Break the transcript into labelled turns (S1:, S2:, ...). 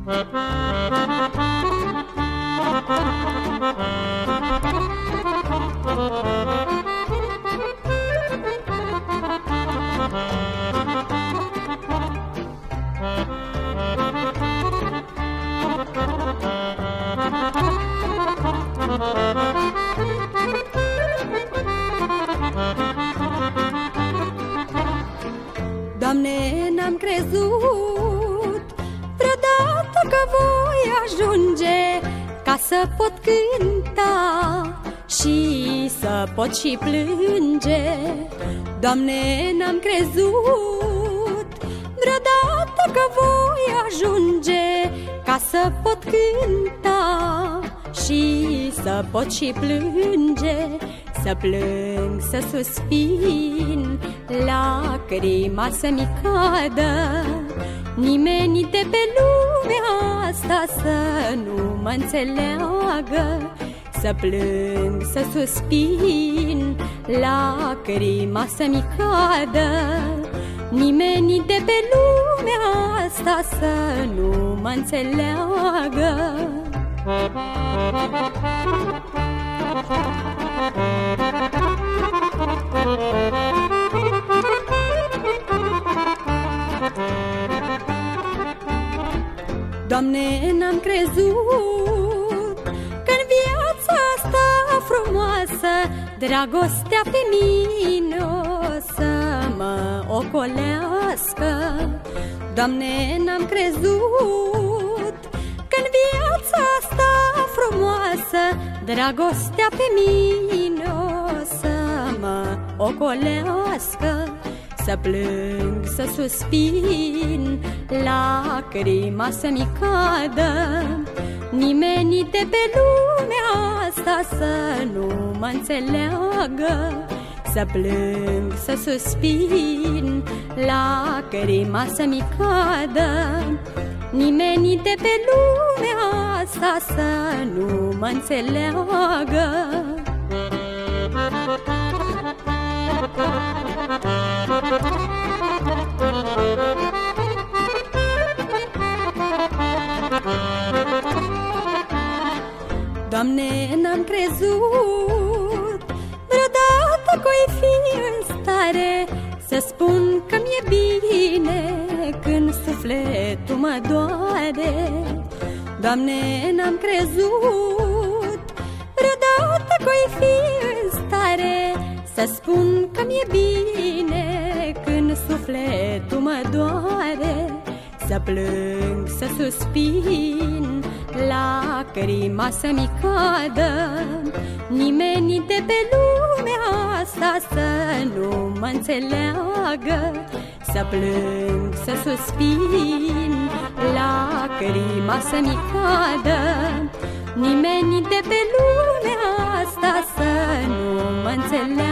S1: Doamne, n-am crezut vreodată că voi ajunge ca să pot cânta și să pot și plânge. Doamne, n-am crezut vreodată că voi ajunge ca să pot cânta și să pot și plânge. Să plâng, să suspin, lacrima să-mi cadă, nimeni de pe lumea asta să nu mă înțeleagă. Să plâng, să suspin, lacrima să-mi cadă, nimeni de pe lumea asta să nu mă înțeleagă. Doamne, n-am crezut că-n viața asta frumoasă dragostea pe mine o să mă ocolească. Doamne, n-am crezut că-n viața asta frumoasă dragostea pe mine o să mă ocolească. Să plâng, să suspin, lacrima să-mi cadă, nimeni de pe lumea asta să nu mă înțeleagă. Să plâng, să suspin, lacrima să-mi cadă, nimeni de pe lumea asta să nu mă înțeleagă. Doamne, n-am crezut vreodată că-i fi în stare să spun că mi-e bine când sufletul mă doare. Doamne, n-am crezut vreodată că-i fi în stare să spun că mi-e bine când sufletul mă doare. Să plâng, să suspin, lacrima să-mi cadă, nimeni de pe lumea asta să nu mă înțeleagă. Să plâng, să suspin, lacrima să-mi cadă, nimeni de pe lumea asta să nu mă înțeleagă.